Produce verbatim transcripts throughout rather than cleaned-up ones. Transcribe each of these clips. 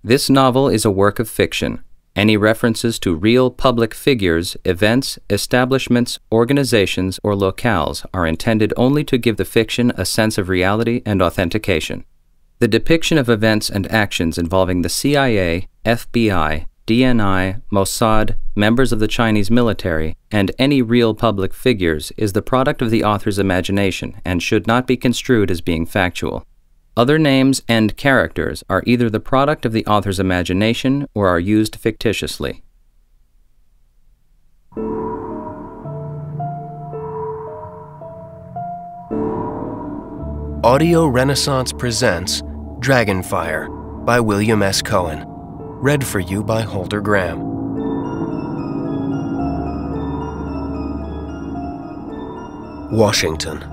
This novel is a work of fiction. Any references to real public figures, events, establishments, organizations, or locales are intended only to give the fiction a sense of reality and authentication. The depiction of events and actions involving the C I A, F B I, D N I, Mossad, members of the Chinese military, and any real public figures is the product of the author's imagination and should not be construed as being factual. Other names and characters are either the product of the author's imagination or are used fictitiously. Audio Renaissance presents Dragonfire by William S. Cohen. Read for you by Holter Graham. Washington.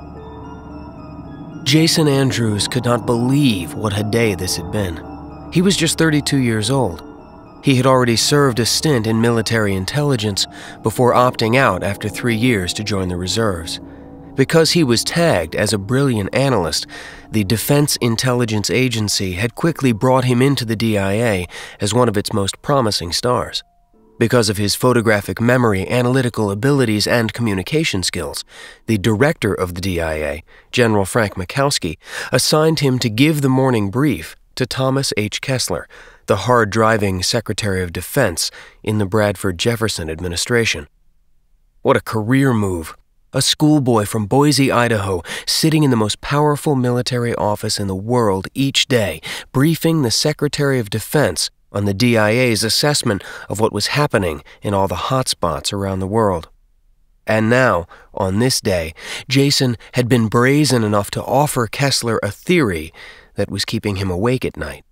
Jason Andrews could not believe what a day this had been. He was just thirty-two years old. He had already served a stint in military intelligence before opting out after three years to join the reserves. Because he was tagged as a brilliant analyst, the Defense Intelligence Agency had quickly brought him into the D I A as one of its most promising stars. Because of his photographic memory, analytical abilities, and communication skills, the director of the D I A, General Frank Mikowski, assigned him to give the morning brief to Thomas H. Kessler, the hard-driving Secretary of Defense in the Bradford Jefferson administration. What a career move! A schoolboy from Boise, Idaho, sitting in the most powerful military office in the world each day, briefing the Secretary of Defense on the D I A's assessment of what was happening in all the hotspots around the world. And now, on this day, Jason had been brazen enough to offer Kessler a theory that was keeping him awake at night.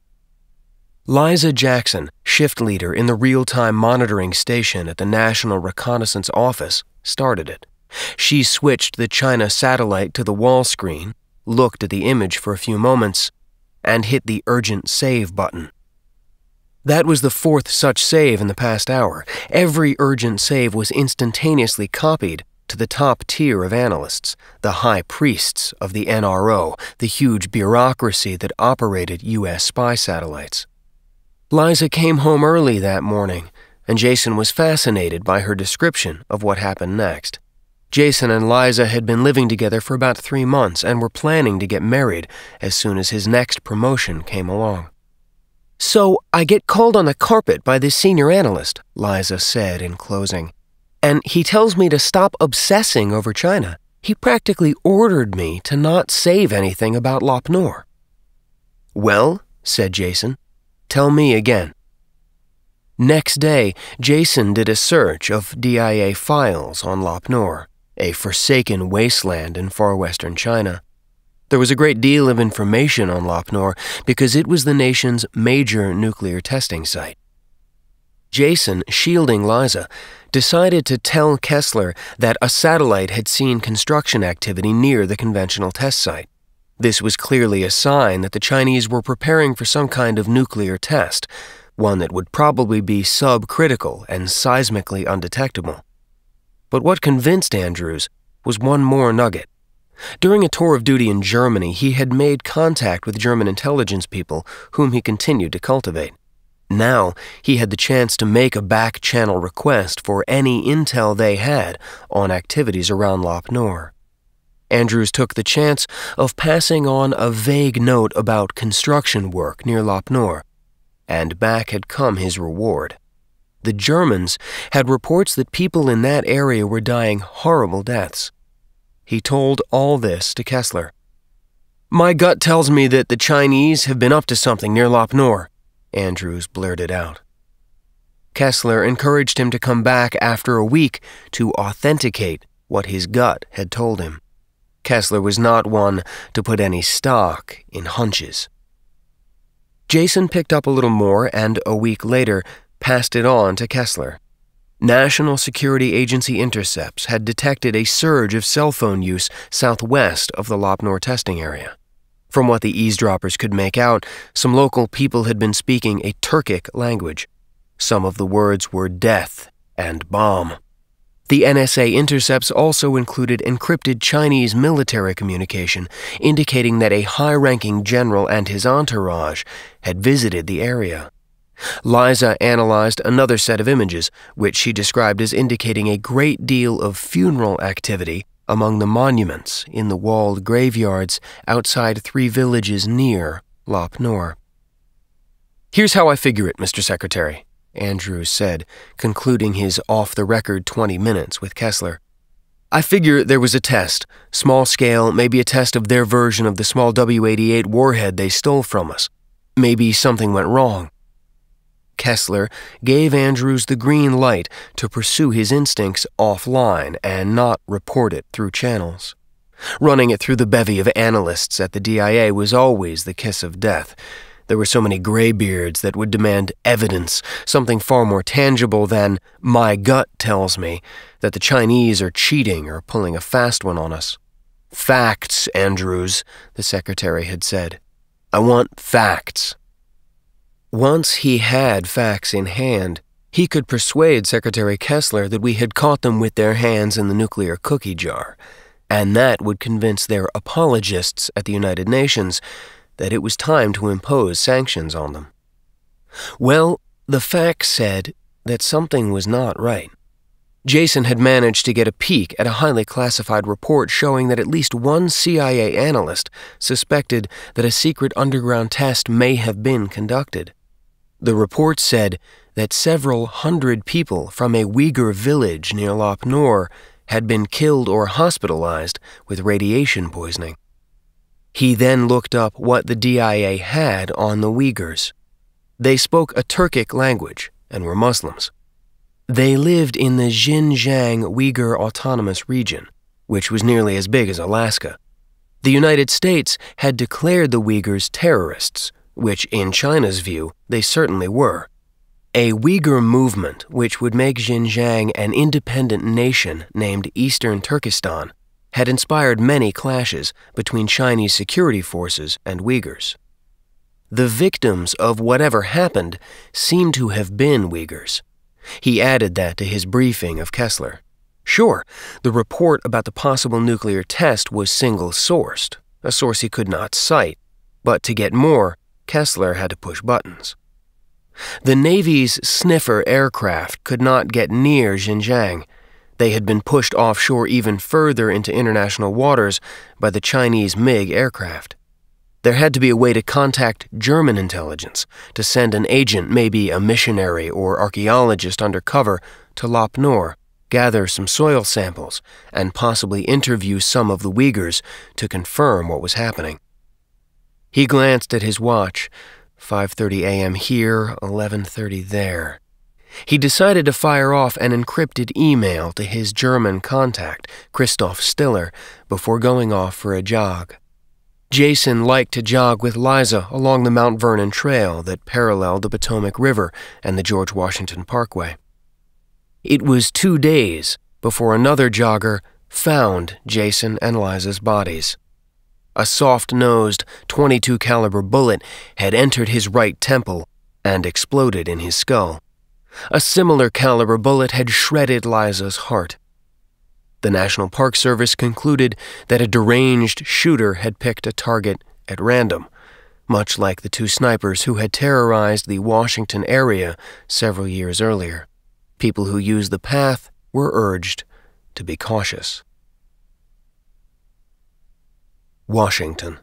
Liza Jackson, shift leader in the real-time monitoring station at the National Reconnaissance Office, started it. She switched the China satellite to the wall screen, looked at the image for a few moments, and hit the urgent save button. That was the fourth such save in the past hour. Every urgent save was instantaneously copied to the top tier of analysts, the high priests of the N R O, the huge bureaucracy that operated U S spy satellites. Liza came home early that morning, and Jason was fascinated by her description of what happened next. Jason and Liza had been living together for about three months and were planning to get married as soon as his next promotion came along. "So I get called on the carpet by this senior analyst," Liza said in closing, "and he tells me to stop obsessing over China. He practically ordered me to not save anything about Lop Nor." "Well," said Jason, "tell me again." Next day, Jason did a search of D I A files on Lop Nor, a forsaken wasteland in far western China. There was a great deal of information on Lop Nor because it was the nation's major nuclear testing site. Jason, shielding Liza, decided to tell Kessler that a satellite had seen construction activity near the conventional test site. This was clearly a sign that the Chinese were preparing for some kind of nuclear test, one that would probably be subcritical and seismically undetectable. But what convinced Andrews was one more nugget. During a tour of duty in Germany, he had made contact with German intelligence people whom he continued to cultivate. Now, he had the chance to make a back-channel request for any intel they had on activities around Lop Nor. Andrews took the chance of passing on a vague note about construction work near Lop Nor, and back had come his reward. The Germans had reports that people in that area were dying horrible deaths. He told all this to Kessler. "My gut tells me that the Chinese have been up to something near Lop Nor," Andrews blurted out. Kessler encouraged him to come back after a week to authenticate what his gut had told him. Kessler was not one to put any stock in hunches. Jason picked up a little more and, a week later, passed it on to Kessler. National Security Agency intercepts had detected a surge of cell phone use southwest of the Lop Nor testing area. From what the eavesdroppers could make out, some local people had been speaking a Turkic language. Some of the words were death and bomb. The N S A intercepts also included encrypted Chinese military communication indicating that a high-ranking general and his entourage had visited the area. Liza analyzed another set of images, which she described as indicating a great deal of funeral activity among the monuments in the walled graveyards outside three villages near Lop Nor. "Here's how I figure it, Mister Secretary," Andrews said, concluding his off-the-record twenty minutes with Kessler. "I figure there was a test, small scale, maybe a test of their version of the small W eighty-eight warhead they stole from us. Maybe something went wrong." Kessler gave Andrews the green light to pursue his instincts offline and not report it through channels. Running it through the bevy of analysts at the D I A was always the kiss of death. There were so many graybeards that would demand evidence, something far more tangible than, "My gut tells me," that the Chinese are cheating or pulling a fast one on us. "Facts, Andrews," the secretary had said. "I want facts." Once he had facts in hand, he could persuade Secretary Kessler that we had caught them with their hands in the nuclear cookie jar, and that would convince their apologists at the United Nations that it was time to impose sanctions on them. Well, the facts said that something was not right. Jason had managed to get a peek at a highly classified report showing that at least one C I A analyst suspected that a secret underground test may have been conducted. The report said that several hundred people from a Uyghur village near Lop Nor had been killed or hospitalized with radiation poisoning. He then looked up what the D I A had on the Uyghurs. They spoke a Turkic language and were Muslims. They lived in the Xinjiang Uyghur Autonomous Region, which was nearly as big as Alaska. The United States had declared the Uyghurs terrorists, which in China's view they certainly were. A Uyghur movement which would make Xinjiang an independent nation named Eastern Turkestan had inspired many clashes between Chinese security forces and Uyghurs. The victims of whatever happened seemed to have been Uyghurs. He added that to his briefing of Kessler. Sure, the report about the possible nuclear test was single-sourced, a source he could not cite, but to get more, Kessler had to push buttons. The Navy's Sniffer aircraft could not get near Xinjiang. They had been pushed offshore even further into international waters by the Chinese MiG aircraft. There had to be a way to contact German intelligence, to send an agent, maybe a missionary or archaeologist undercover, to Lop Nor, gather some soil samples, and possibly interview some of the Uyghurs to confirm what was happening. He glanced at his watch, five thirty a m here, eleven thirty there. He decided to fire off an encrypted email to his German contact, Christoph Stiller, before going off for a jog. Jason liked to jog with Liza along the Mount Vernon Trail that paralleled the Potomac River and the George Washington Parkway. It was two days before another jogger found Jason and Liza's bodies. A soft-nosed twenty-two caliber bullet had entered his right temple and exploded in his skull. A similar caliber bullet had shredded Liza's heart. The National Park Service concluded that a deranged shooter had picked a target at random, much like the two snipers who had terrorized the Washington area several years earlier. People who used the path were urged to be cautious. Washington.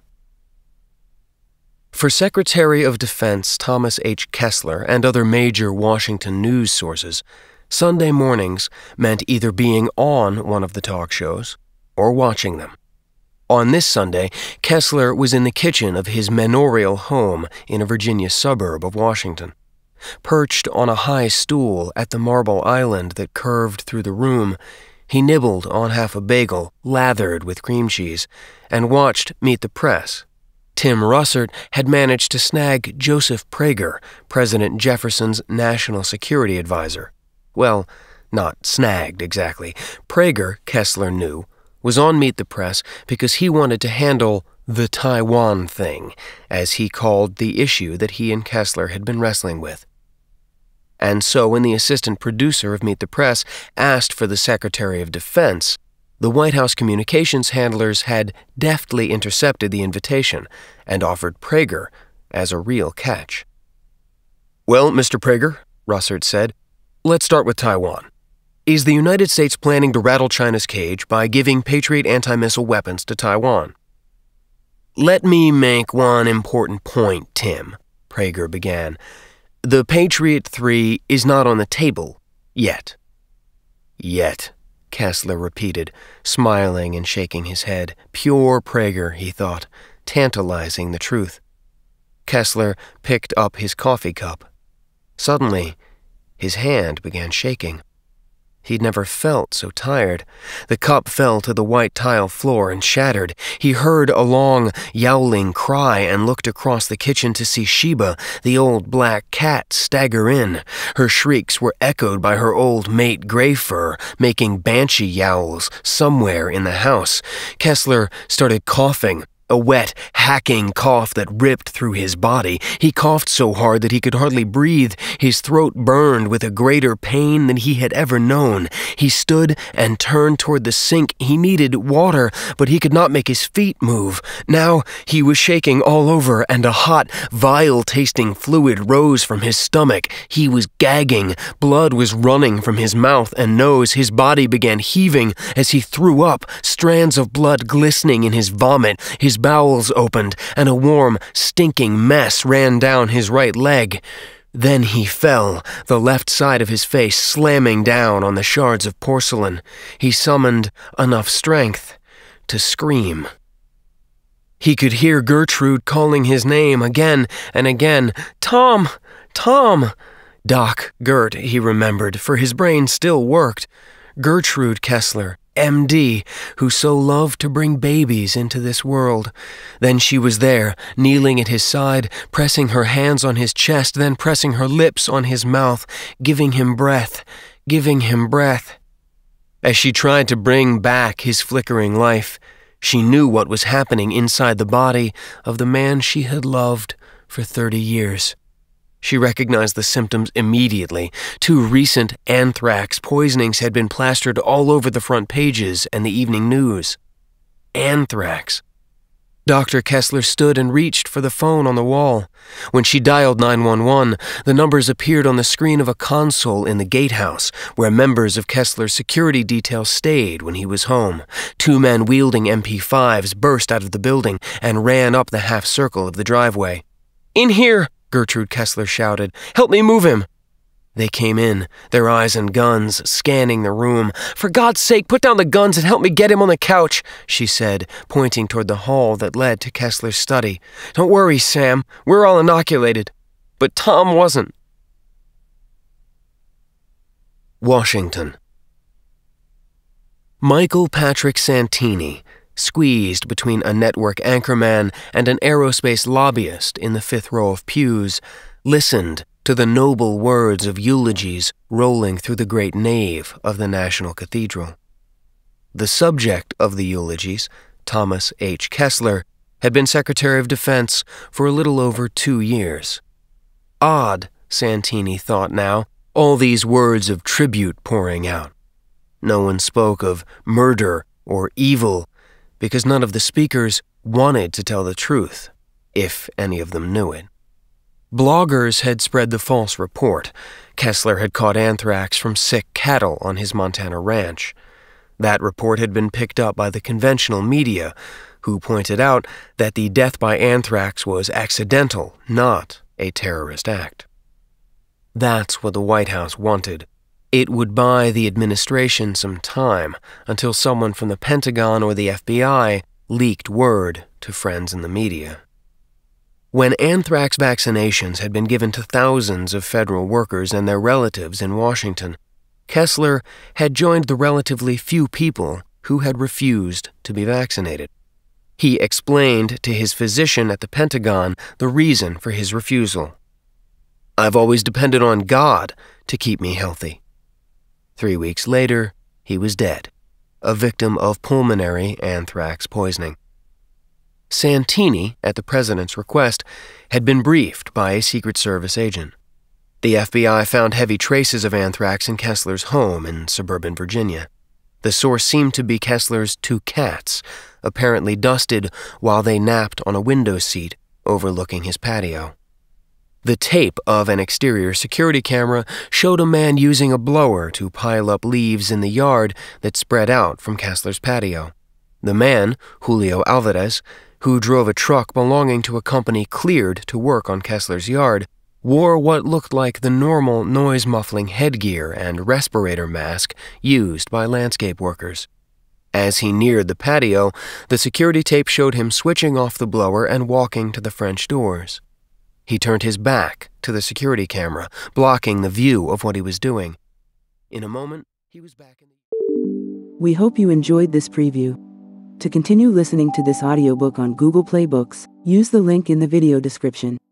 For Secretary of Defense Thomas H. Kessler and other major Washington news sources, Sunday mornings meant either being on one of the talk shows or watching them. On this Sunday, Kessler was in the kitchen of his manorial home in a Virginia suburb of Washington. Perched on a high stool at the marble island that curved through the room, he nibbled on half a bagel lathered with cream cheese and watched Meet the Press. Tim Russert had managed to snag Joseph Prager, President Jefferson's national security advisor. Well, not snagged exactly. Prager, Kessler knew, was on Meet the Press because he wanted to handle the Taiwan thing, as he called the issue that he and Kessler had been wrestling with. And so when the assistant producer of Meet the Press asked for the Secretary of Defense, the White House communications handlers had deftly intercepted the invitation and offered Prager as a real catch. "Well, Mister Prager," Russert said, "let's start with Taiwan. Is the United States planning to rattle China's cage by giving Patriot anti-missile weapons to Taiwan?" "Let me make one important point, Tim," Prager began. "The Patriot three is not on the table yet." "Yet," Kessler repeated, smiling and shaking his head. Pure Prager, he thought, tantalizing the truth. Kessler picked up his coffee cup. Suddenly, his hand began shaking. He'd never felt so tired. The cup fell to the white tile floor and shattered. He heard a long, yowling cry and looked across the kitchen to see Sheba, the old black cat, stagger in. Her shrieks were echoed by her old mate Greyfur, making banshee yowls somewhere in the house. Kessler started coughing. A wet, hacking cough that ripped through his body. He coughed so hard that he could hardly breathe. His throat burned with a greater pain than he had ever known. He stood and turned toward the sink. He needed water, but he could not make his feet move. Now he was shaking all over, and a hot, vile-tasting fluid rose from his stomach. He was gagging. Blood was running from his mouth and nose. His body began heaving as he threw up, strands of blood glistening in his vomit. His bowels opened, and a warm, stinking mess ran down his right leg. Then he fell, the left side of his face slamming down on the shards of porcelain. He summoned enough strength to scream. He could hear Gertrude calling his name again and again. "Tom! Tom!" Doc Gert, he remembered, for his brain still worked. Gertrude Kessler, M D, who so loved to bring babies into this world. Then she was there, kneeling at his side, pressing her hands on his chest, then pressing her lips on his mouth, giving him breath, giving him breath. As she tried to bring back his flickering life, she knew what was happening inside the body of the man she had loved for thirty years. She recognized the symptoms immediately. Two recent anthrax poisonings had been plastered all over the front pages and the evening news. Anthrax. Doctor Kessler stood and reached for the phone on the wall. When she dialed nine one one, the numbers appeared on the screen of a console in the gatehouse, where members of Kessler's security detail stayed when he was home. Two men wielding M P fives burst out of the building and ran up the half-circle of the driveway. "In here!" Gertrude Kessler shouted. "Help me move him!" They came in, their eyes and guns scanning the room. "For God's sake, put down the guns and help me get him on the couch," she said, pointing toward the hall that led to Kessler's study. "Don't worry, Sam. We're all inoculated." But Tom wasn't. Washington. Michael Patrick Santini, squeezed between a network anchorman and an aerospace lobbyist in the fifth row of pews, listened to the noble words of eulogies rolling through the great nave of the National Cathedral. The subject of the eulogies, Thomas H. Kessler, had been Secretary of Defense for a little over two years. Odd, Santini thought now, all these words of tribute pouring out. No one spoke of murder or evil, because none of the speakers wanted to tell the truth, if any of them knew it. Bloggers had spread the false report. Kessler had caught anthrax from sick cattle on his Montana ranch. That report had been picked up by the conventional media, who pointed out that the death by anthrax was accidental, not a terrorist act. That's what the White House wanted. It would buy the administration some time until someone from the Pentagon or the F B I leaked word to friends in the media. When anthrax vaccinations had been given to thousands of federal workers and their relatives in Washington, Kessler had joined the relatively few people who had refused to be vaccinated. He explained to his physician at the Pentagon the reason for his refusal. "I've always depended on God to keep me healthy." Three weeks later, he was dead, a victim of pulmonary anthrax poisoning. Santini, at the president's request, had been briefed by a Secret Service agent. The F B I found heavy traces of anthrax in Kessler's home in suburban Virginia. The source seemed to be Kessler's two cats, apparently dusted while they napped on a window seat overlooking his patio. The tape of an exterior security camera showed a man using a blower to pile up leaves in the yard that spread out from Kessler's patio. The man, Julio Alvarez, who drove a truck belonging to a company cleared to work on Kessler's yard, wore what looked like the normal noise-muffling headgear and respirator mask used by landscape workers. As he neared the patio, the security tape showed him switching off the blower and walking to the French doors. He turned his back to the security camera, blocking the view of what he was doing. In a moment, he was back in the... We hope you enjoyed this preview. To continue listening to this audiobook on Google Play Books, use the link in the video description.